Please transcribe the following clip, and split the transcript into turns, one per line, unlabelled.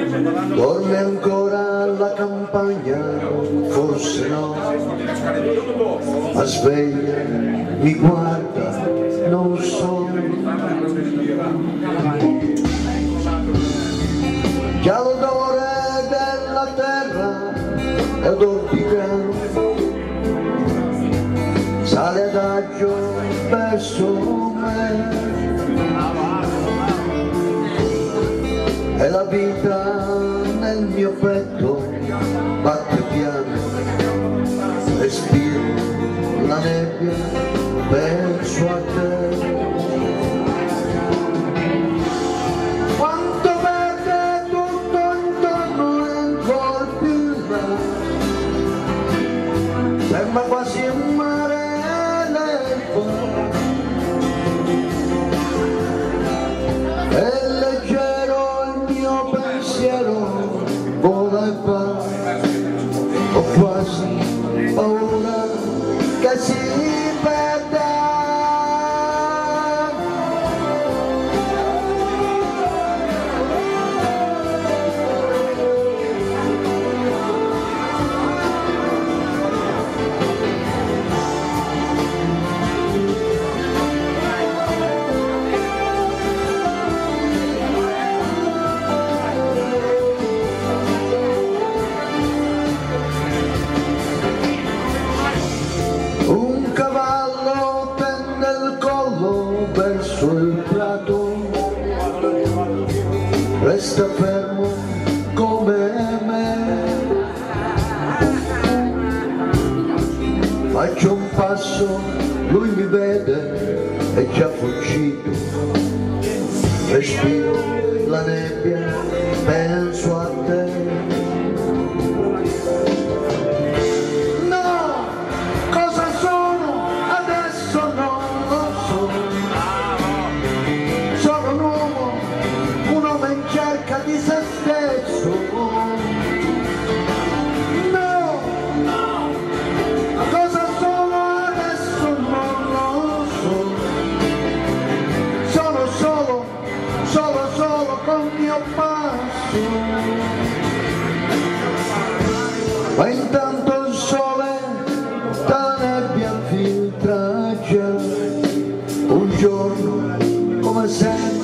dorme ancora la campagna, forse no, ma sveglia, mi guarda, non so. Già l'odore della terra è odor di grano, sale adagio verso me, e la vita nel mio petto batte piano, respiro la nebbia, penso a te. Quanto verde tutto intorno e ancora più là, sembra quasi un mare nel e leggero il mio pensiero vola e va, ho quasi paura che si perda. Un cavallo tende il collo verso il prato, resta fermo come me. Faccio un passo, lui mi vede, è già fuggito. Respiro la nebbia, penso a te. Di se stesso, no, cosa sono adesso non lo so, sono solo con mio passo, ma intanto il sole dalla nebbia filtra già, un giorno come sempre